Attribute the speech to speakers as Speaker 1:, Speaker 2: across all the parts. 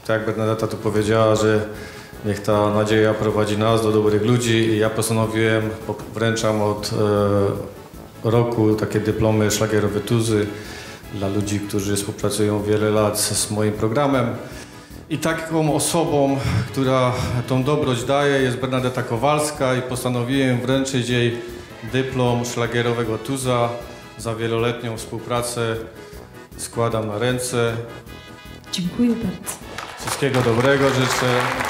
Speaker 1: Tak jak Bernadetta tu powiedziała, że niech ta nadzieja prowadzi nas do dobrych ludzi i ja postanowiłem, wręczam od roku takie dyplomy szlagierowe Tuzy dla ludzi, którzy współpracują wiele lat z moim programem. I taką osobą, która tą dobroć daje, jest Bernadetta Kowalska i postanowiłem wręczyć jej dyplom szlagierowego Tuza za wieloletnią współpracę. Składam na ręce.
Speaker 2: Dziękuję bardzo.
Speaker 1: Wszystkiego dobrego życzę.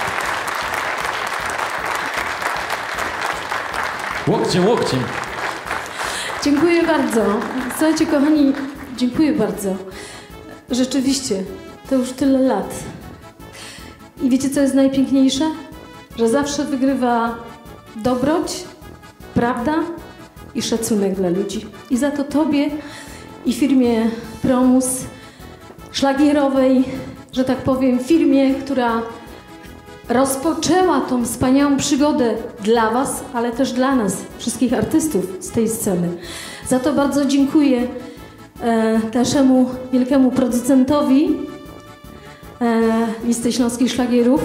Speaker 3: Łokciem, łokciem.
Speaker 2: Dziękuję bardzo. Słuchajcie, kochani, dziękuję bardzo. Rzeczywiście, to już tyle lat. I wiecie, co jest najpiękniejsze? Że zawsze wygrywa dobroć, prawda i szacunek dla ludzi. I za to Tobie i firmie Promus szlagierowej, że tak powiem, firmie, która rozpoczęła tą wspaniałą przygodę dla Was, ale też dla nas, wszystkich artystów z tej sceny. Za to bardzo dziękuję naszemu wielkiemu producentowi Listy Śląskich Szlagierów.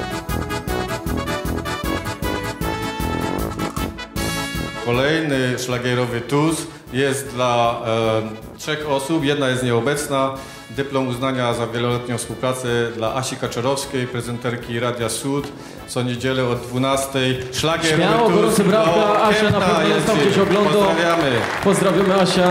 Speaker 1: Kolejny szlagierowy Tuz jest dla 3 osób. Jedna jest nieobecna. Dyplom uznania za wieloletnią współpracę dla Asi Kaczorowskiej, prezenterki Radia Sud. Co niedzielę od 12:00. Szlagierowy
Speaker 3: Śmiało,
Speaker 1: Tuz.
Speaker 3: gorące brawa. Asia na pewno jest tam gdzieś ogląda.
Speaker 1: Pozdrawiamy.
Speaker 3: Pozdrawiamy, Asia.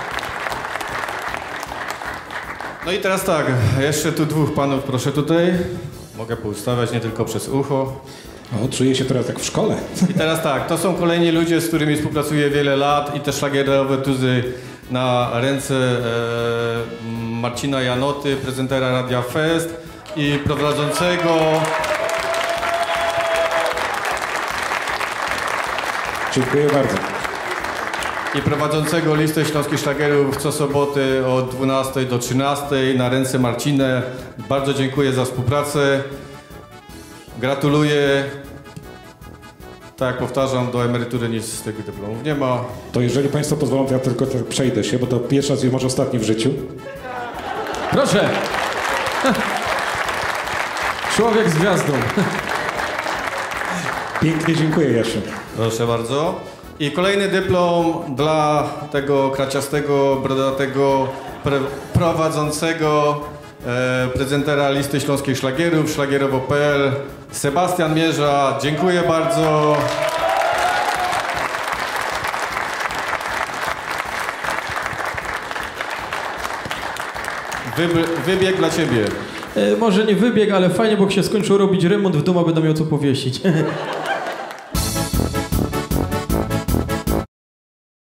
Speaker 1: No i teraz tak, jeszcze tu 2 panów proszę tutaj. Mogę poustawiać nie tylko przez ucho.
Speaker 4: O, czuję się teraz jak w szkole.
Speaker 1: I teraz tak, to są kolejni ludzie, z którymi współpracuję wiele lat i te szlagierowe tuzy na ręce Marcina Janoty, prezentera Radia Fest i prowadzącego...
Speaker 4: Dziękuję bardzo.
Speaker 1: I prowadzącego Listę Śląskich Szlagierów co soboty od 12:00 do 13:00 na ręce Marcinę. Bardzo dziękuję za współpracę. Gratuluję. Tak jak powtarzam, do emerytury nic z tych dyplomów nie ma.
Speaker 4: To jeżeli Państwo pozwolą, to ja tylko tak przejdę się, bo to pierwszy raz i może ostatni w życiu.
Speaker 3: Proszę. Człowiek z gwiazdą.
Speaker 4: Pięknie dziękuję, Jasiu.
Speaker 1: Proszę bardzo. I kolejny dyplom dla tego kraciastego, brodatego, prowadzącego prezentera Listy Śląskich Szlagierów, szlagierowo.pl, Sebastian Mierza. Dziękuję bardzo. Wybieg dla Ciebie.
Speaker 3: Może nie wybieg, ale fajnie, bo jak się skończył robić remont w domu, będę miał co powiesić.